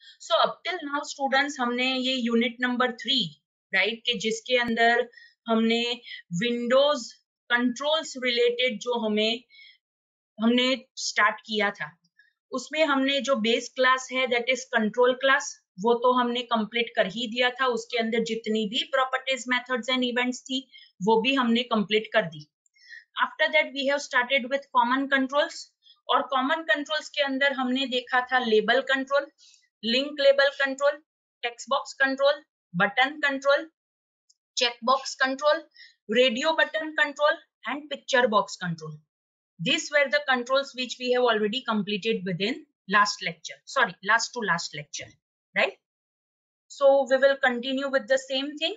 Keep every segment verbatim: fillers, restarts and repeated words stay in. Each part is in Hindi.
सो अप टिल नाउ स्टूडेंट्स हमने ये यूनिट नंबर थ्री राइट के जिसके अंदर हमने विंडोज कंट्रोल्स रिलेटेड जो हमें हमने स्टार्ट किया था, उसमें हमने जो बेस क्लास है दैट इज कंट्रोल क्लास, वो तो हमने कंप्लीट कर ही दिया था। उसके अंदर जितनी भी प्रॉपर्टीज मेथड्स एंड इवेंट्स थी वो भी हमने कंप्लीट कर दी। After that we have started with common controls, और कॉमन कंट्रोल्स के अंदर हमने देखा था label control, link label control, text box control, button control, check box control, radio button control, and picture box control. These were the controls which we have already completed within last lecture. Sorry, last to last lecture, right? So we will continue with the same thing.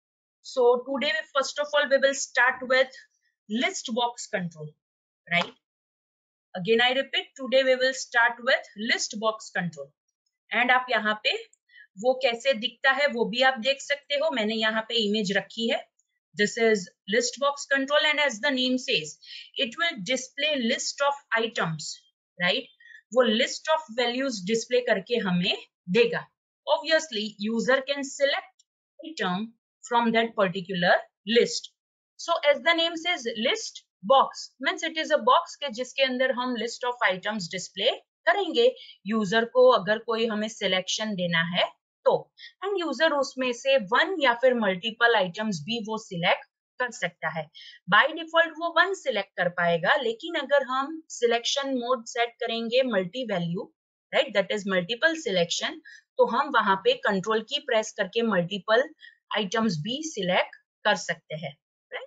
So today, first of all, we will start with list box control, right? Again, I repeat, today we will start with list box control. And आप यहाँ पे वो कैसे दिखता है वो भी आप देख सकते हो, मैंने यहाँ पे इमेज रखी है. This is list box control, and as the name says, it will display list of items, right? वो list of values display करके हमें देगा. Obviously, user can select item from that particular list. So as the name says, list box means it is a box के जिसके अंदर हम list of items display करेंगे यूजर को अगर कोई हमें सिलेक्शन देना है तो, एंड यूजर उसमें से वन या फिर मल्टीपल आइटम्स भी वो सिलेक्ट कर सकता है. बाय डिफॉल्ट वो वन सिलेक्ट कर पाएगा, लेकिन अगर हम सिलेक्शन मोड सेट करेंगे multi value, right, that is multiple selection, तो हम वहां पे कंट्रोल की प्रेस करके मल्टीपल आइटम्स भी सिलेक्ट कर सकते हैं, राइट.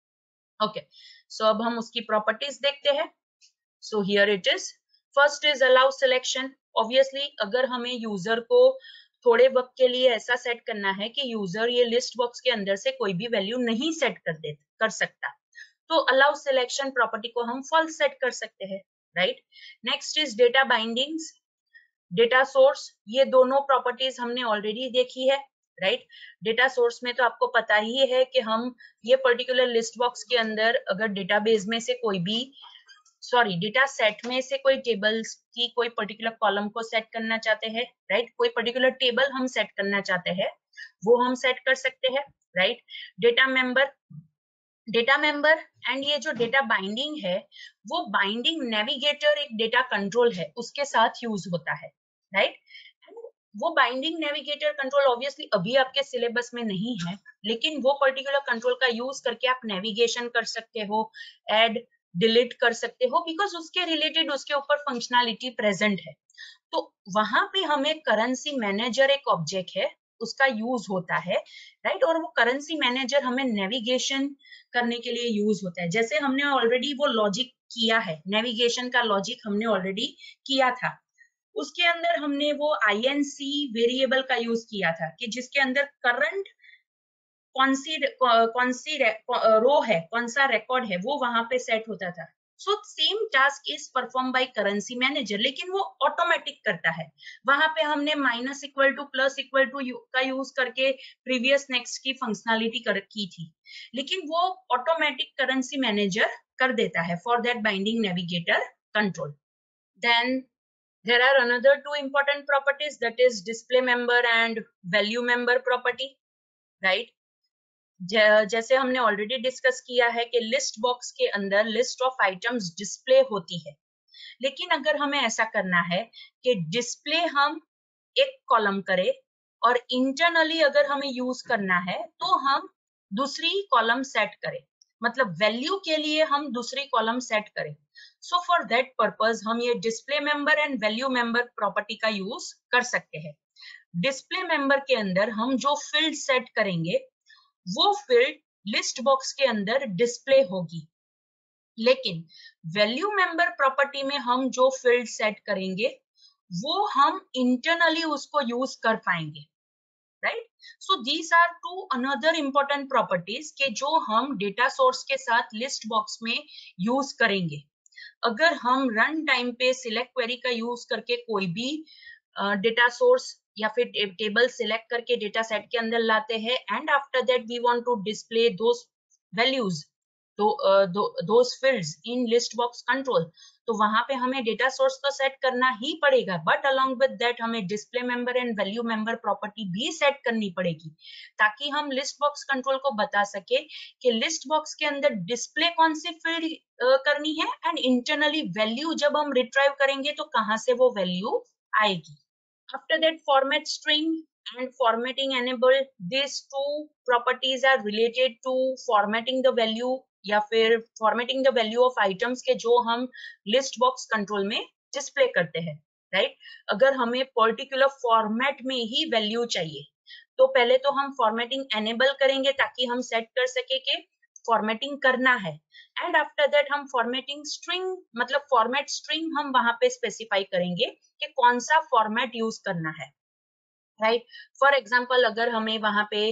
ओके, सो अब हम उसकी प्रॉपर्टीज देखते हैं. So here it is. First is allow selection. Obviously अगर हमें यूजर को थोड़े वक्त के लिए ऐसा सेट करना है कि यूजर ये लिस्ट बॉक्स के अंदर से कोई भी वैल्यू नहीं सेट कर दे कर सकता, तो अलाउ सिलेक्शन प्रॉपर्टी को हम फॉल्स सेट कर सकते हैं, right. Next is data bindings, data source. ये दोनों प्रॉपर्टीज हमने ऑलरेडी देखी है, राइट. डेटा सोर्स में तो आपको पता ही है कि हम ये पर्टिकुलर लिस्ट बॉक्स के अंदर अगर डेटाबेस में से कोई भी सॉरी डेटा सेट में से कोई टेबल्स की कोई पर्टिकुलर कॉलम को सेट करना चाहते हैं, राइट, कोई पर्टिकुलर टेबल हम सेट करना चाहते हैं वो हम सेट कर सकते हैं, right. Data member, data member and ये जो डेटा बाइंडिंग है वो बाइंडिंग नेविगेटर एक डेटा कंट्रोल है उसके साथ यूज होता है, राइट. वो बाइंडिंग नेविगेटर कंट्रोल ऑब्वियसली अभी आपके सिलेबस में नहीं है, लेकिन वो पर्टिकुलर कंट्रोल का यूज करके आप नेविगेशन कर सकते हो, ऐड डिलीट कर सकते हो, बिकॉज उसके रिलेटेड उसके ऊपर फंक्शनैलिटी प्रेजेंट है. तो वहां पे हमें करेंसी मैनेजर एक ऑब्जेक्ट है उसका यूज होता है, राइट. और वो करेंसी मैनेजर हमें नेविगेशन करने के लिए यूज होता है. जैसे हमने ऑलरेडी वो लॉजिक किया है, नेविगेशन का लॉजिक हमने ऑलरेडी किया था, उसके अंदर हमने वो आईएनसी वेरिएबल का यूज किया था कि जिसके अंदर करंट कौन सी कौन सी रो है, कौन सा रिकॉर्ड है, वो वहां पे सेट होता था. So same task is perform by currency manager, लेकिन वो ऑटोमेटिक करता है. वहां पे हमने minus equal to plus equal to का यूज करके प्रीवियस नेक्स्ट की फंक्शनैलिटी कर की थी, लेकिन वो ऑटोमेटिक करेंसी मैनेजर कर देता है for that binding navigator control. Then there are another two important properties, that is display member and value member property, right. जैसे हमने ऑलरेडी डिस्कस किया है कि लिस्ट बॉक्स के अंदर लिस्ट ऑफ आइटम्स डिस्प्ले होती है, लेकिन अगर हमें ऐसा करना है कि डिस्प्ले हम एक कॉलम करें और इंटरनली अगर हमें यूज करना है तो हम दूसरी कॉलम सेट करें, मतलब वैल्यू के लिए हम दूसरी कॉलम सेट करें. सो फॉर दैट पर्पस हम ये display member and value member property का यूज कर सकते हैं. डिस्प्ले मेंबर के अंदर हम जो फील्ड सेट करेंगे वो फील्ड लिस्ट बॉक्स के अंदर डिस्प्ले होगी, लेकिन वैल्यू मेंबर प्रॉपर्टी में हम जो फील्ड सेट करेंगे वो हम इंटरनली उसको यूज कर पाएंगे, right. So these are two another important properties के जो हम डेटा सोर्स के साथ लिस्ट बॉक्स में यूज करेंगे. अगर हम रन टाइम पे सिलेक्ट क्वेरी का यूज करके कोई भी डेटा uh, सोर्स या फिर टेबल सिलेक्ट करके डेटा सेट के अंदर लाते हैं and after that we want to display those values those fields in list box control, तो वहां पे हमें डेटा सोर्स तो सेट करना ही पड़ेगा, बट अलोंग विद दैट हमें display member and value member property भी सेट करनी पड़ेगी, ताकि हम लिस्ट बॉक्स कंट्रोल को बता सके कि लिस्ट बॉक्स के अंदर डिस्प्ले कौन सी फील्ड uh, करनी है, एंड इंटरनली वैल्यू जब हम रिट्राइव करेंगे तो कहां से वो वैल्यू आएगी. After that, format string and formatting enable, these two properties are related to formatting the value या फिर formatting the value of items के जो हम list box control में display करते हैं, right? अगर हमें particular format में ही value चाहिए, तो पहले तो हम formatting enable करेंगे ताकि हम set कर सके कि formatting करना है, एंड आफ्टर दैट हम फॉर्मेटिंग स्ट्रिंग मतलब फॉर्मेट स्ट्रिंग हम वहां पे स्पेसिफाई करेंगे कि कौन सा फॉर्मेट यूज करना है, राइट. फॉर एग्जांपल अगर हमें वहां पे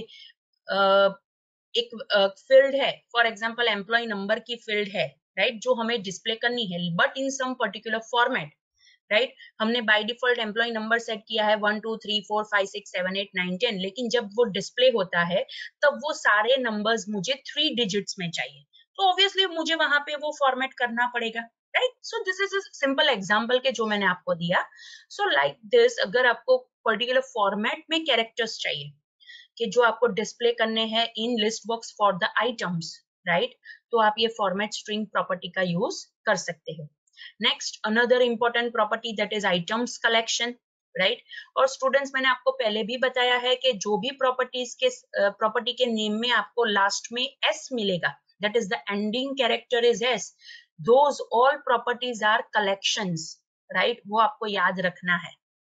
uh, एक फील्ड uh, है, फॉर एग्जांपल एम्प्लॉय नंबर की फील्ड है, राइट, जो हमें डिस्प्ले करनी है but in some particular format, right. हमने by default employee number set किया है one two three four five six seven eight nine ten, लेकिन जब वो डिस्प्ले होता है तब वो सारे नंबर्स मुझे थ्री डिजिट्स में चाहिए, तो ऑब्वियसली मुझे वहां पे वो फॉर्मेट करना पड़ेगा, right. So this is a simple example के जो मैंने आपको दिया. सो लाइक दिस, अगर आपको पर्टिकुलर फॉर्मेट में कैरेक्टर्स चाहिए कि जो आपको डिस्प्ले करने हैं in list box for the items, right, तो आप ये फॉर्मेट स्ट्रिंग प्रॉपर्टी का यूज कर सकते हो. Next, another important property that is items collection, right. और स्टूडेंट्स, मैंने आपको पहले भी बताया है कि जो भी प्रॉपर्टीज के प्रॉपर्टी uh, के नेम में आपको लास्ट में एस मिलेगा, that is the ending character is s, those all properties are collections, right, वो आपको याद रखना है.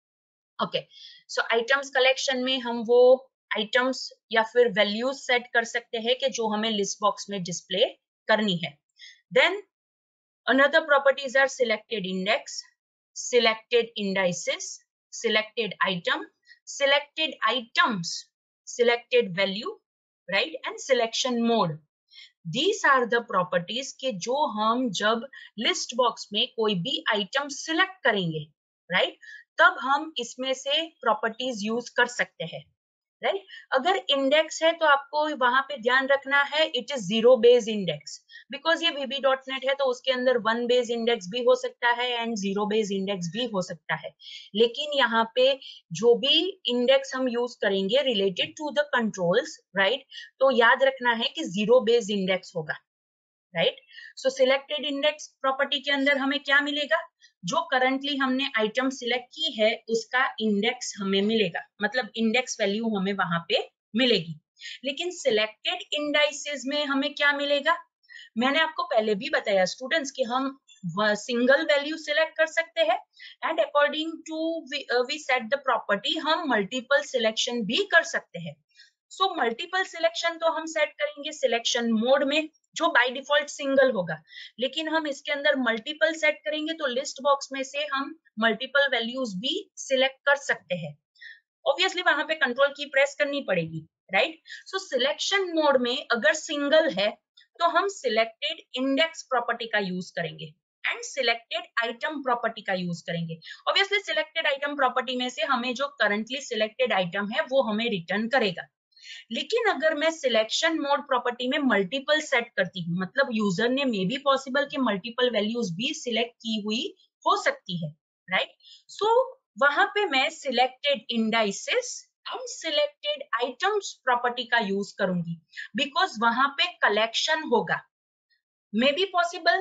ओके, सो आइटम्स कलेक्शन में हम वो आइटम्स या फिर वैल्यूज सेट कर सकते हैं कि जो हमें लिस्ट बॉक्स में डिस्प्ले करनी है. Then another properties are selected index, selected indices, selected item, selected items, selected value, right, and selection mode. These are the properties के जो हम जब लिस्ट बॉक्स में कोई भी आइटम सिलेक्ट करेंगे, राइट right? तब हम इसमें से प्रॉपर्टीज यूज कर सकते हैं, राइट right? अगर इंडेक्स है तो आपको वहां पे ध्यान रखना है it is zero base index, because ये वीबी डॉट नेट है तो उसके अंदर वन बेस इंडेक्स भी हो सकता है एंड जीरो बेस इंडेक्स भी हो सकता है, लेकिन यहाँ पे जो भी इंडेक्स हम यूज करेंगे related to the controls, right, तो याद रखना है कि जीरो बेस इंडेक्स होगा, right. So selected index property के अंदर हमें क्या मिलेगा, जो करंटली हमने आइटम सिलेक्ट की है उसका इंडेक्स हमें मिलेगा, मतलब इंडेक्स वैल्यू हमें वहां पे मिलेगी. लेकिन सिलेक्टेड इंडाइसेस में हमें क्या मिलेगा, मैंने आपको पहले भी बताया स्टूडेंट्स कि हम सिंगल वैल्यू सिलेक्ट कर सकते हैं and according to we set the property हम मल्टीपल सिलेक्शन भी कर सकते हैं. सो मल्टीपल सिलेक्शन तो हम सेट करेंगे सिलेक्शन मोड में, जो बाय डिफॉल्ट सिंगल होगा, लेकिन हम इसके अंदर मल्टीपल सेट करेंगे तो लिस्ट बॉक्स में से हम मल्टीपल वैल्यूज भी सिलेक्ट कर सकते हैं. ऑब्वियसली वहां पे कंट्रोल की प्रेस करनी पड़ेगी, राइट. सो सिलेक्शन मोड में अगर सिंगल है तो हम सिलेक्टेड इंडेक्स प्रॉपर्टी का यूज करेंगे एंड सिलेक्टेड आइटम प्रॉपर्टी का यूज करेंगे. ऑब्वियसली सिलेक्टेड आइटम प्रॉपर्टी में से हमें जो करंटली सिलेक्टेड आइटम है वो हमें रिटर्न करेगा. लेकिन अगर मैं सिलेक्शन मोड प्रॉपर्टी में मल्टीपल सेट करती हूँ, मतलब यूजर ने मे बी पॉसिबल कि मल्टीपल वैल्यूज भी सिलेक्ट की हुई हो सकती है, राइट. सो वहां पे मैं selected indices and selected items property का यूज करूंगी, बिकॉज वहां पे कलेक्शन होगा. May be possible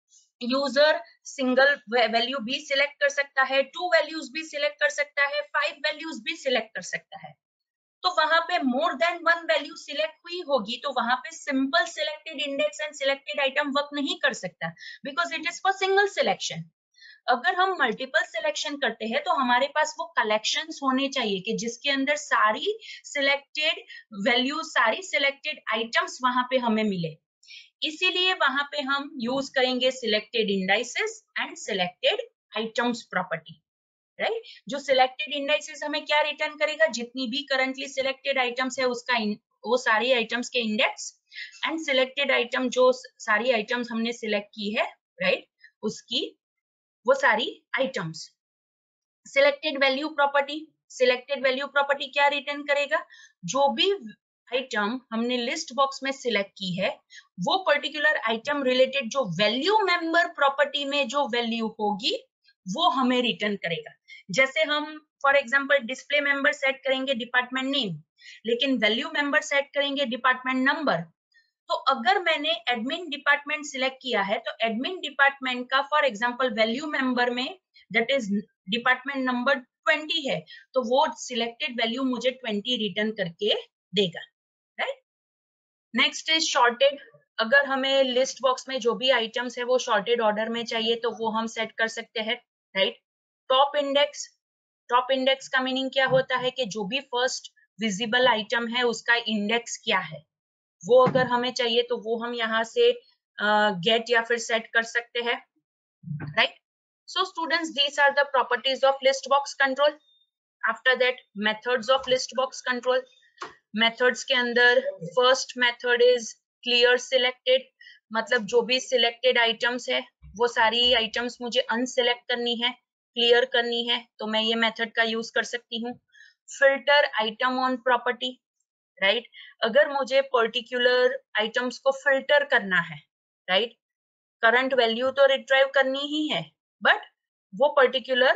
user single value भी सिलेक्ट कर सकता है, टू वैल्यूज भी सिलेक्ट कर सकता है, फाइव वैल्यूज भी सिलेक्ट कर सकता है. तो वहां पे more than one value select हुई होगी तो वहां पे simple selected index and selected item work नहीं कर सकता, because it is for single selection. अगर हम मल्टीपल सिलेक्शन करते हैं तो हमारे पास वो कलेक्शंस होने चाहिए कि जिसके अंदर सारी सिलेक्टेड वैल्यू, सारी सिलेक्टेड आइटम्स वहां पे हमें मिले. इसीलिए वहां पे हम यूज करेंगे selected indices and selected items property, right right? जो सिलेक्टेड इंडाइसेस हमें क्या रिटर्न करेगा, जितनी भी करंटली सिलेक्टेड आइटम्स है उसका वो सारी आइटम्स के इंडेक्स, एंड सिलेक्टेड आइटम जो सारी आइटम्स हमने सिलेक्ट की है, राइट right? उसकी वो सारी items. Selected value property, selected value property क्या रिटर्न करेगा, जो भी आइटम हमने लिस्ट बॉक्स में सिलेक्ट की है, वो पर्टिकुलर आइटम रिलेटेड जो वैल्यू मेंबर प्रॉपर्टी में जो वैल्यू होगी वो हमें रिटर्न करेगा। जैसे हम for example display member set करेंगे डिपार्टमेंट नेम, लेकिन वैल्यू मेंबर सेट करेंगे डिपार्टमेंट नंबर। तो अगर मैंने एडमिन डिपार्टमेंट सिलेक्ट किया है तो एडमिन डिपार्टमेंट का फॉर एग्जांपल वैल्यू मेंबर में that is department number twenty है, तो वो सिलेक्टेड वैल्यू मुझे ट्वेंटी रिटर्न करके देगा, राइट। Next is shorted. अगर हमें लिस्ट बॉक्स में जो भी आइटम्स है वो शॉर्टेड ऑर्डर में चाहिए तो वो हम सेट कर सकते हैं, right. Top index, top index का मीनिंग क्या होता है कि जो भी फर्स्ट विजिबल आइटम है उसका इंडेक्स क्या है, वो अगर हमें चाहिए तो वो हम यहाँ से गेट uh, या फिर सेट कर सकते हैं, right. So students, these are the properties of list box control. After that methods of list box control. Methods के अंदर first method is clear selected, मतलब जो भी सिलेक्टेड आइटम्स है वो सारी आइटम्स मुझे अनसिलेक्ट करनी है, क्लियर करनी है, तो मैं ये मेथड का यूज कर सकती हूँ। Filter item on property, right right? अगर मुझे पर्टिकुलर आइटम्स को फिल्टर करना है, राइट right? करंट वैल्यू तो रिट्राइव करनी ही है, बट वो पर्टिकुलर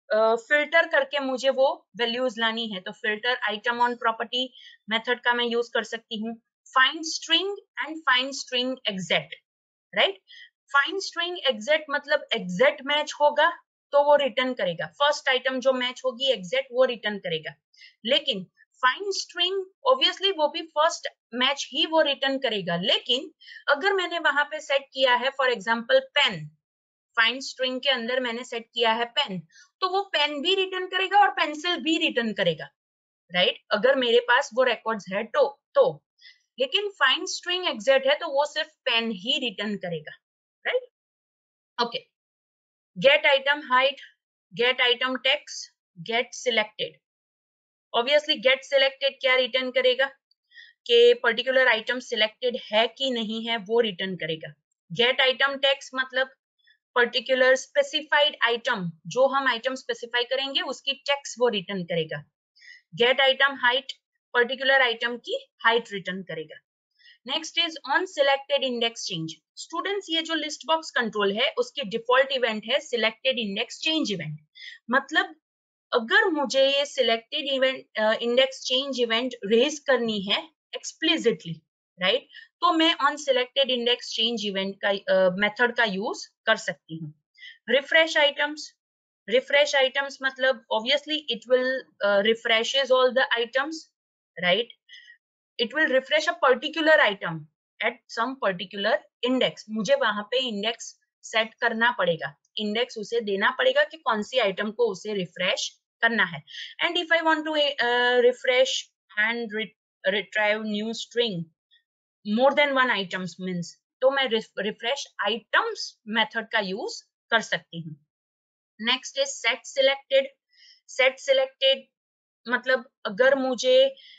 फिल्टर uh, करके मुझे वो वैल्यूज लानी है, तो filter item on property method का मैं यूज कर सकती हूँ। Find string and find string exact, right. Find string exact मतलब एग्जैक्ट मैच होगा तो वो रिटर्न करेगा, फर्स्ट आइटम जो मैच होगी एग्जैक्ट वो रिटर्न करेगा, लेकिन फाइंड स्ट्रिंग ऑब्वियसली वो भी फर्स्ट मैच ही वो रिटर्न करेगा, लेकिन अगर मैंने वहां पे सेट किया है for example pen, find string के अंदर मैंने सेट किया है पेन, तो वो पेन भी रिटर्न करेगा और पेंसिल भी रिटर्न करेगा, राइट right? अगर मेरे पास वो रिकॉर्ड्स है तो तो लेकिन फाइंड स्ट्रिंग एग्जैक्ट है तो वो सिर्फ पेन ही रिटर्न करेगा, right. Okay, get item height, get item text, get selected. Obviously get selected क्या रिटर्न करेगा कि पर्टिकुलर आइटम सिलेक्टेड है कि नहीं है वो रिटर्न करेगा। गेट आइटम टेक्स्ट मतलब पर्टिकुलर स्पेसिफाइड आइटम, जो हम आइटम स्पेसिफाई करेंगे उसकी टेक्स्ट वो रिटर्न करेगा। Get item height, particular item की हाइट रिटर्न करेगा। Next is on selected index change. Students, ये जो लिस्ट बॉक्स कंट्रोल है उसकी डिफॉल्ट इवेंट है सिलेक्टेड इंडेक्स चेंज इवेंट, मतलब अगर मुझे ये selected event index change event raise करनी है एक्सप्लिसिटली, राइट right? तो मैं on selected index change event का मेथड uh, का यूज कर सकती हूँ। रिफ्रेश आइटम्स, रिफ्रेश आइटम्स मतलब obviously it will refreshes all the items, right. It will refresh a particular item at some particular index, मुझे वहां पे इंडेक्स सेट करना पड़ेगा, इंडेक्स उसे देना पड़ेगा कि कौन सी आइटम को उसे रिफ्रेश करना है। And if I want to refresh and retrieve new string more than one items means, तो मैं रिफ्रेश आइटम्स मेथड का यूज कर सकती हूँ। Next is set selected. Set selected मतलब अगर मुझे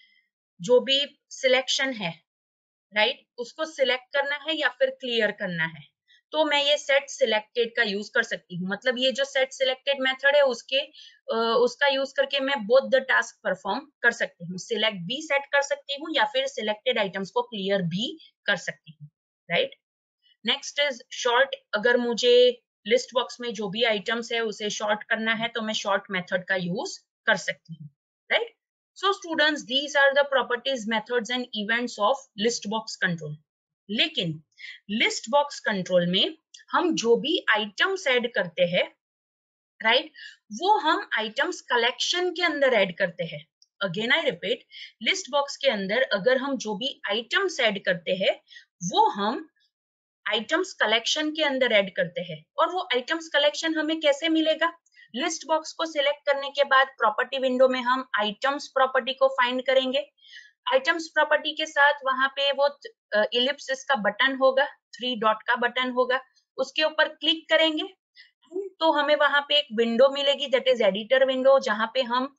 जो भी सिलेक्शन है, राइट right? उसको सिलेक्ट करना है या फिर क्लियर करना है, तो मैं ये सेट सिलेक्टेड का यूज कर सकती हूँ। मतलब ये जो सेट सिलेक्टेड मेथड है उसके uh, उसका यूज करके मैं बोथ द टास्क परफॉर्म कर सकती हूँ, सिलेक्ट भी सेट कर सकती हूँ या फिर सिलेक्टेड आइटम्स को क्लियर भी कर सकती हूँ, राइट। Next is short. अगर मुझे लिस्ट बॉक्स में जो भी आइटम्स है उसे शॉर्ट करना है तो मैं शॉर्ट मेथड का यूज कर सकती हूँ, right. So students, these are the properties, methods and events of list box control. लेकिन list box control में हम जो भी items ऐड करते हैं, राइट, वो हम items collection के अंदर ऐड करते हैं। Again I repeat, list box के अंदर अगर हम जो भी items ऐड करते हैं वो हम items collection के अंदर ऐड करते हैं। और वो items collection हमें कैसे मिलेगा? लिस्ट बॉक्स को सिलेक्ट करने के बाद प्रॉपर्टी विंडो में हम आइटम्स प्रॉपर्टी को फाइंड करेंगे। आइटम्स प्रॉपर्टी के साथ वहां पे वो इलिप्सिस का बटन होगा, थ्री डॉट का बटन होगा, उसके ऊपर क्लिक करेंगे तो हमें वहां पे एक विंडो मिलेगी दैट इज एडिटर विंडो, जहां पे हम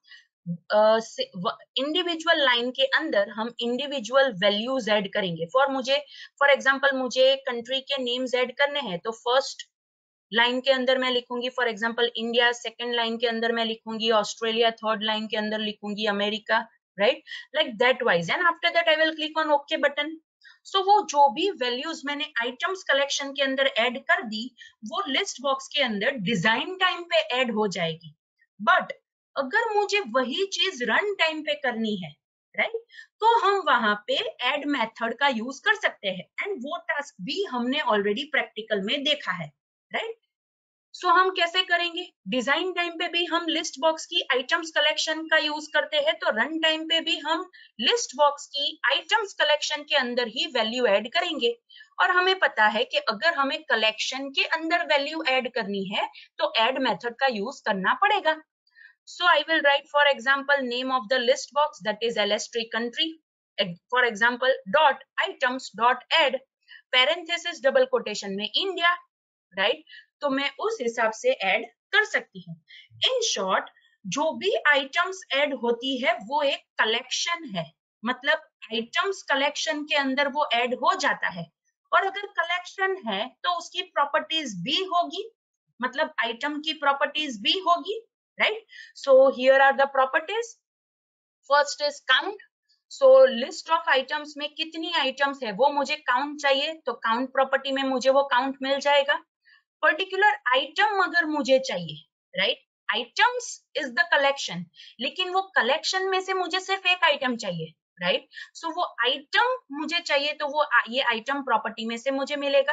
इंडिविजुअल uh, लाइन के अंदर हम इंडिविजुअल वैल्यूज ऐड करेंगे। फॉर मुझे फॉर एग्जांपल मुझे कंट्री के नेम्स ऐड करने हैं तो फर्स्ट लाइन के अंदर मैं लिखूंगी for example India, second line के अंदर मैं लिखूंगी ऑस्ट्रेलिया, थर्ड लाइन के अंदर लिखूंगी America, right? Like that wise, and after that I will click on OK button. So वो जो भी वैल्यूज मैंने आइटम्स कलेक्शन के अंदर ऐड कर दी वो लिस्ट बॉक्स के अंदर डिजाइन टाइम पे ऐड हो जाएगी. बट अगर मुझे वही चीज रन टाइम पे करनी है, राइट, तो हम वहां पे ऐड मेथड का यूज कर सकते हैं, एंड वो टास्क भी हमने ऑलरेडी प्रैक्टिकल में देखा है, राइट. सो so, हम कैसे करेंगे? डिजाइन टाइम पे भी हम लिस्ट बॉक्स की आइटम्स कलेक्शन का यूज करते हैं, तो रन टाइम पे भी हम लिस्ट बॉक्स की आइटम्स कलेक्शन के अंदर ही वैल्यू ऐड करेंगे. और हमें पता है कि अगर हमें कलेक्शन के अंदर वैल्यू ऐड करनी है तो ऐड मेथड का यूज करना पड़ेगा. So I will write, for example, name of the list box, that is L S tree country. For example, dot items dot add parenthesis double quotation में India, right? तो मैं उस हिसाब से ऐड कर सकती हूँ. इन शॉर्ट जो भी आइटम्स ऐड होती है वो एक कलेक्शन है, मतलब आइटम्स कलेक्शन के अंदर वो ऐड हो जाता है. और अगर कलेक्शन है तो उसकी प्रॉपर्टीज भी होगी, मतलब आइटम की प्रॉपर्टीज भी होगी, right? So here are the properties. First is count. So list of items में कितनी items है वो मुझे count चाहिए, तो count property में मुझे वो count मिल जाएगा. Particular item अगर मुझे चाहिए, right? Items is the collection, लेकिन वो collection में से मुझे सिर्फ एक item चाहिए, right? So वो item मुझे चाहिए तो वो ये item property में से मुझे मिलेगा.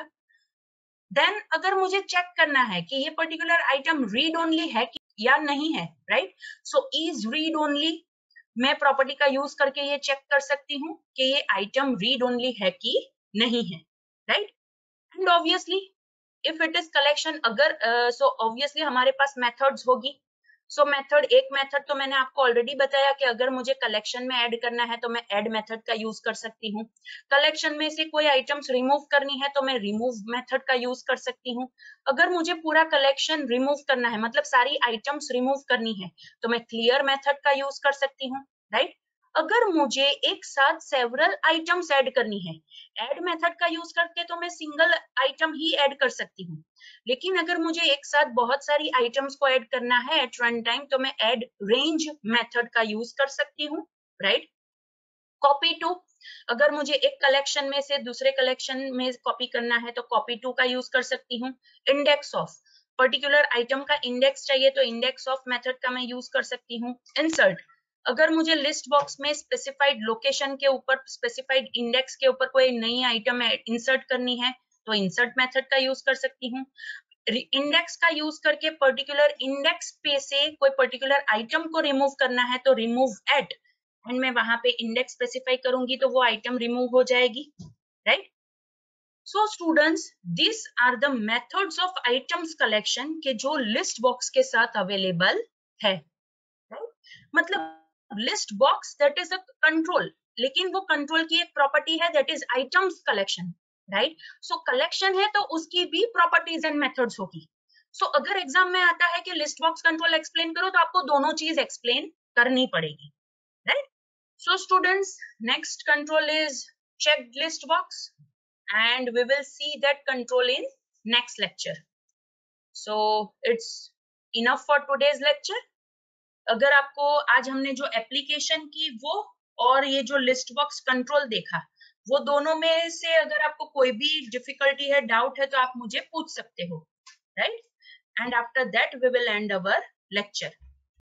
देन अगर मुझे चेक करना है कि ये पर्टिकुलर आइटम रीड ओनली है कि या नहीं है, right, so is read only मैं प्रॉपर्टी का यूज करके ये चेक कर सकती हूँ कि ये आइटम रीड ओनली है कि नहीं है, right. And obviously if it is collection, अगर सो ऑब्वियसली हमारे पास मेथड्स होगी. सो so, मेथड एक मेथड तो मैंने आपको ऑलरेडी बताया कि अगर मुझे कलेक्शन में ऐड करना है तो मैं ऐड मेथड का यूज कर सकती हूँ. कलेक्शन में से कोई आइटम्स रिमूव करनी है तो मैं रिमूव मेथड का यूज कर सकती हूँ. अगर मुझे पूरा कलेक्शन रिमूव करना है, मतलब सारी आइटम्स रिमूव करनी है, तो मैं क्लियर मेथड का यूज कर सकती हूँ, राइट. अगर मुझे एक साथ सेवरल आइटम्स ऐड करनी है, ऐड मेथड का यूज करके तो मैं सिंगल आइटम ही ऐड कर सकती हूँ. लेकिन अगर मुझे एक साथ बहुत सारी आइटम्स को ऐड करना है एट रन टाइम तो मैं ऐड रेंज मेथड का यूज कर सकती हूँ, राइट. कॉपी टू, अगर मुझे एक कलेक्शन में से दूसरे कलेक्शन में कॉपी करना है तो कॉपी टू का यूज कर सकती हूँ. इंडेक्स ऑफ, पर्टिकुलर आइटम का इंडेक्स चाहिए तो इंडेक्स ऑफ मेथड का मैं यूज कर सकती हूँ. इंसर्ट, अगर मुझे लिस्ट बॉक्स में स्पेसिफाइड लोकेशन के ऊपर स्पेसिफाइड इंडेक्स के ऊपर कोई नई आइटम इंसर्ट करनी है तो इंसर्ट मेथड का यूज कर सकती हूँ. इंडेक्स का यूज करके पर्टिकुलर इंडेक्स पे से कोई पर्टिकुलर आइटम को रिमूव करना है तो रिमूव एट, एंड मैं वहां पे इंडेक्स स्पेसिफाई करूंगी तो वो आइटम रिमूव हो जाएगी, right. So students, this are the methods of items collection के जो लिस्ट बॉक्स के साथ अवेलेबल है, राइट. मतलब list box that is a control, लेकिन वो कंट्रोल की एक प्रॉपर्टी है that is items collection, right. So collection है तो उसकी भी प्रॉपर्टीज एंड मेथड्स होगी. सो so, अगर एग्जाम में आता है कि लिस्ट बॉक्स कंट्रोल एक्सप्लेन करो तो आपको दोनों चीज एक्सप्लेन करनी पड़ेगी, right. So students, next control is checked list box, and we will see that control in next lecture. So it's enough for today's lecture. अगर आपको आज हमने जो एप्लीकेशन की वो और ये जो लिस्ट बॉक्स कंट्रोल देखा, वो दोनों में से अगर आपको कोई भी डिफिकल्टी है, डाउट है, तो आप मुझे पूछ सकते हो, right. And after that we will end our lecture.